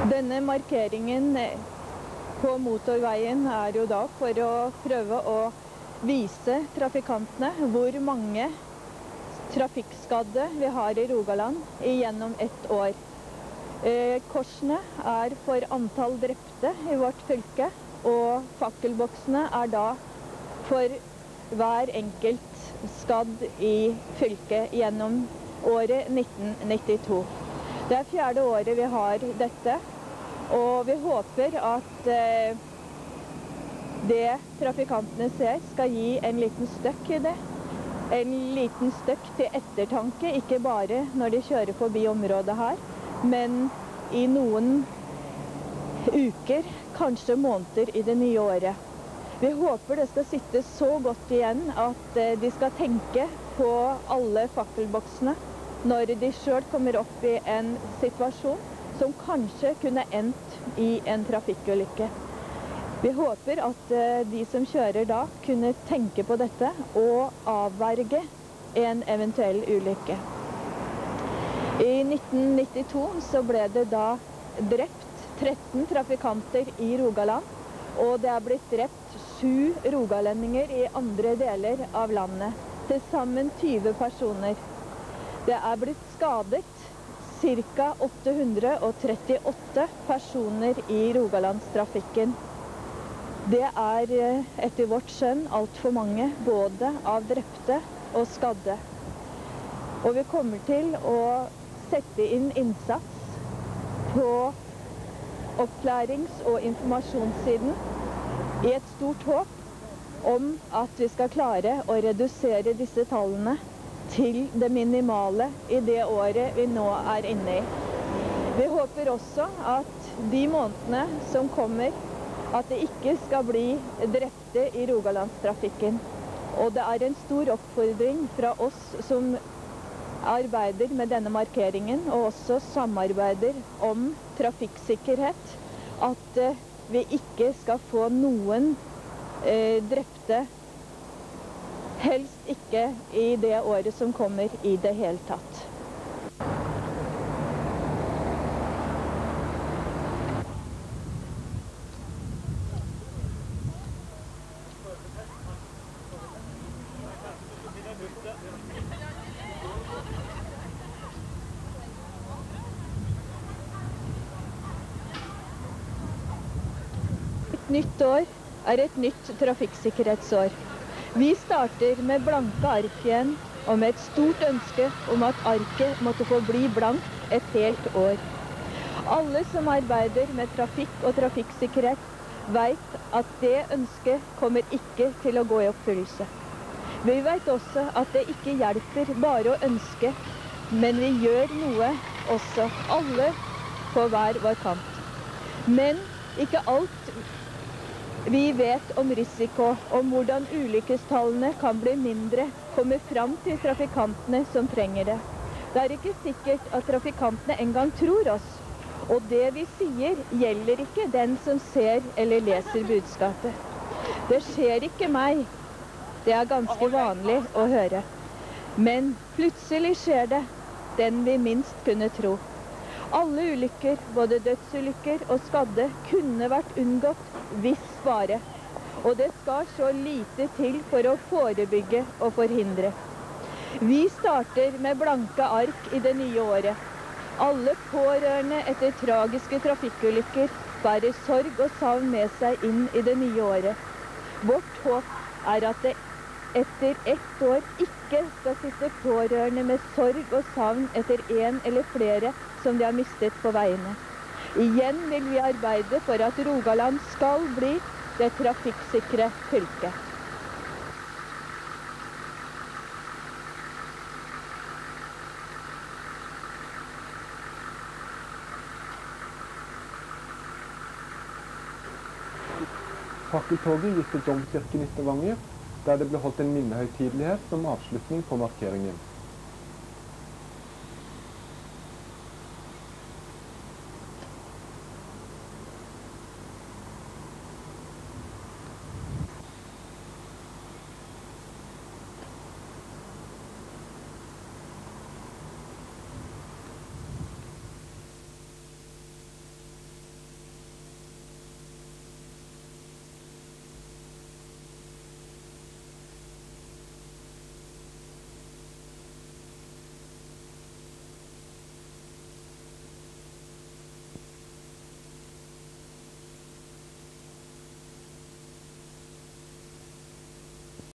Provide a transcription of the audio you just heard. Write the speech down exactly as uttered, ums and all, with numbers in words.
Denne markeringen på motorveien er jo da for å prøve å vise trafikantene hvor mange trafikkskadde vi har i Rogaland gjennom ett år. Eh, korsene er for antall drepte i vårt fylke, og fakkelboksene er da for hver enkelt skadd i fylket gjennom året nitten nittito. Det er fjerde året vi har dette, og vi håper at eh, det trafikantene ser skal gi en liten støkk i det. En liten støkk til ettertanke, ikke bare når de kjører forbi området her, men i noen uker, kanskje måneder i det nye året. Vi håper det skal sitte så godt igjen at eh, de skal tenke på alle fakkelboksene når de selv kommer opp i en situasjon som kanskje kunne endt i en trafikkulykke. Vi håper at uh, de som kjører da kunne tenke på dette og avverge en eventuell ulykke. I nitten nittito så ble det da drept tretten trafikanter i Rogaland, og det er blitt drept sju rogalendinger i andre deler av landet. Til sammen tyve personer. Det er blitt skadet ca. åtte hundre trettiåtte personer i Rogalandstrafikken. Det er etter vårt skjønn alt for mange, både av drepte og skadde. Og vi kommer til å sette inn innsats på opplærings- og informasjonssiden i et stort håp om at vi skal klare å redusere disse tallene til det minimale i det året vi nå er inne i. Vi håper også at de månedene som kommer, at det ikke skal bli drepte i Rogalandstrafikken. Og det er en stor oppfordring fra oss som arbeider med denne markeringen, og også samarbeider om trafikksikkerhet, at eh, vi ikke skal få noen eh, drepte, helst ikke i det året som kommer i det hele tatt. Et nytt år er et nytt trafikksikkerhetsår. Vi starter med blanke ark igjen, og med et stort ønske om at arket måtte få bli blankt et helt år. Alle som arbeider med trafikk og trafikksikkerhet vet at det ønsket kommer ikke til å gå i oppfyllelse. Vi vet også at det ikke hjelper bare å ønske, men vi gjør noe også, alle på hver vår kant. Men ikke alt vi vet om risiko, om hvordan ulykkestallene kan bli mindre, kommer fram til trafikantene som trenger det. Det er ikke sikkert at trafikantene engang tror oss, og det vi sier gjelder ikke den som ser eller leser budskapet. Det skjer ikke meg. Det er ganske vanlig å høre. Men plutselig skjer det, den vi minst kunne tro. Alle ulykker, både dødsulykker og skadde, kunne vært unngått hvis bare. Og det skal så lite til for å forebygge og forhindre. Vi starter med blanke ark i det nye året. Alle pårørende etter tragiske trafikkulykker bærer sorg og savn med seg inn i det nye året. Vårt håp er at det etter ett år ikke skal sitte pårørende med sorg og savn etter en eller flere som de har mistet på veiene. Igjen vil vi arbeide for at Rogaland skal bli det trafikksikre fylket. Fakkeltoget gikk til Domkirken i Stavanger, der det ble holdt en minnehøytidelighet som avslutning på markeringen.